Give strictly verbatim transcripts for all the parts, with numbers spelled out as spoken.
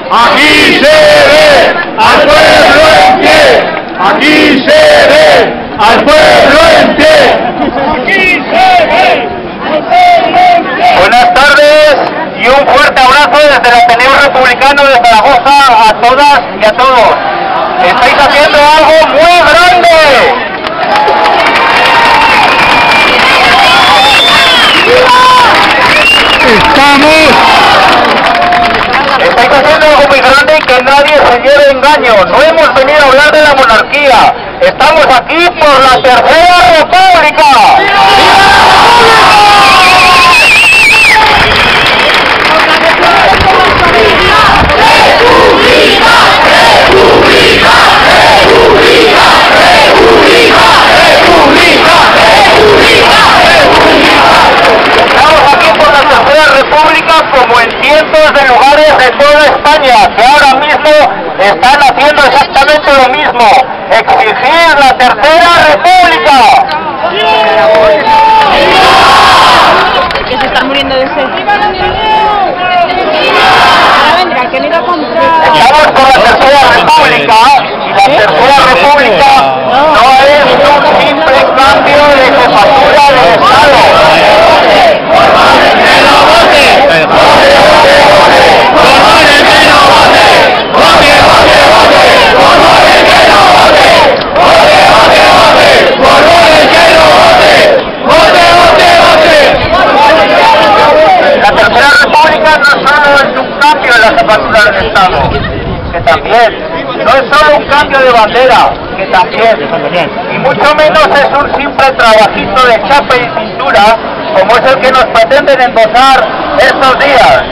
Aquí se ve al pueblo en pie. Aquí se ve al pueblo en pie. Aquí se ve al pueblo en pie. Buenas tardes y un fuerte abrazo desde el Ateneo Republicano de Zaragoza a todas y a todos. Estáis haciendo algo muy grande. Estamos. Estáis haciendo algo muy grande y que nadie se lleve engaño. No hemos venido a hablar de la monarquía. Estamos aquí por la Tercera República. Como en cientos de lugares de toda España, que ahora mismo están haciendo exactamente lo mismo, exigir la Tercera República. Que se están muriendo de sed. Venga, que no iba a comprar. Estamos por la Tercera República, y la Tercera República no es un simple cambio de jefatura del Estado. La Tercera República no solo es un cambio en la jefatura del Estado, que también, no es solo un cambio de bandera, que también, y mucho menos es un simple trabajito de chapa y cintura, como es el que nos pretenden endosar estos días.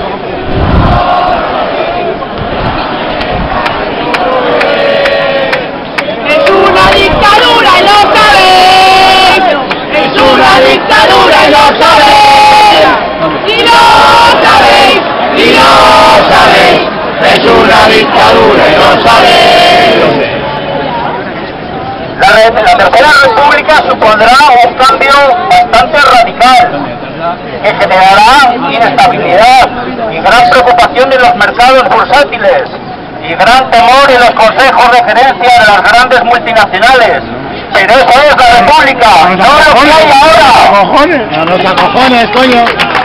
¡Es una dictadura y lo sabéis! ¡Es una dictadura y lo sabéis! ¡Y lo sabéis! ¡Y lo sabéis! ¡Es una dictadura y lo sabéis! La, la Tercera República supondrá un cambio bastante radical, que generará inestabilidad y gran preocupación en los mercados bursátiles y gran temor en los consejos de gerencia de las grandes multinacionales. Pero eso es la República, no lo que hay ahora. ¡Cojones! No nos acojones, coño.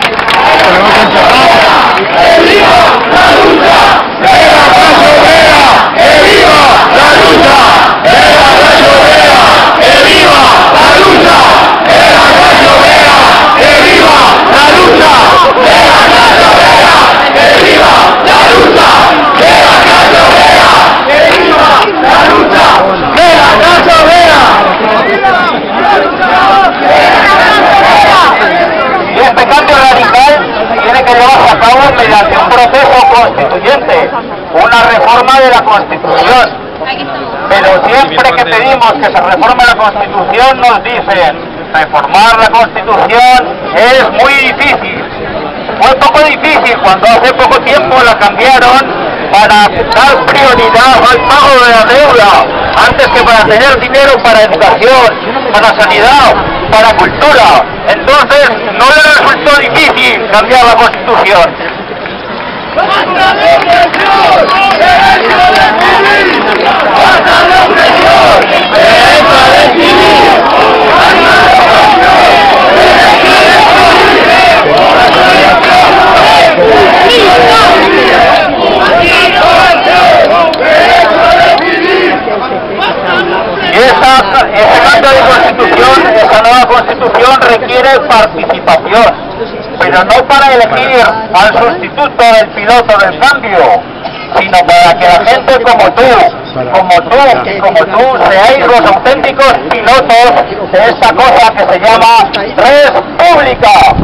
¡Que viva la lucha de la clase obrera! ¡Que viva la lucha de la clase obrera! ¡Que viva la lucha de la clase obrera! ¡Que viva la lucha de la clase obrera! ¡Que viva la lucha de la clase obrera! ¡Que viva la lucha de la clase obrera! Y este cambio radical tiene que llevarse a cabo mediante un proceso constituyente, una reforma de la Constitución. Pero siempre que pedimos que se reforme la Constitución nos dicen, reformar la Constitución es muy difícil. Fue poco difícil cuando hace poco tiempo la cambiaron para dar prioridad al pago de la deuda, antes que para tener dinero para educación, para sanidad, para cultura. Entonces no le resultó difícil cambiar la Constitución. ¡Basta de opresión! ¡Derecho a decidir! ¡Basta de opresión! ¡Derecho a decidir! ¡Basta de opresión! ¡Derecho a decidir! ¡Basta de Y esa, ese cambio de constitución, esa nueva constitución requiere participación, pero no para elegir al sustituto del piloto del cambio, sino para que la gente como tú, como tú y como tú seáis los auténticos pilotos de esta cosa que se llama República.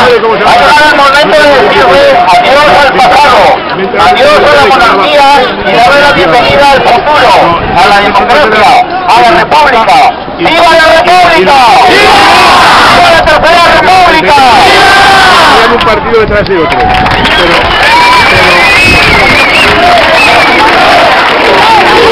Ha llegado el momento de decirle adiós al pasado, adiós a la monarquía y ¡Viva la República! ¡Viva la Tercera República! Había un partido detrás de otro. Pero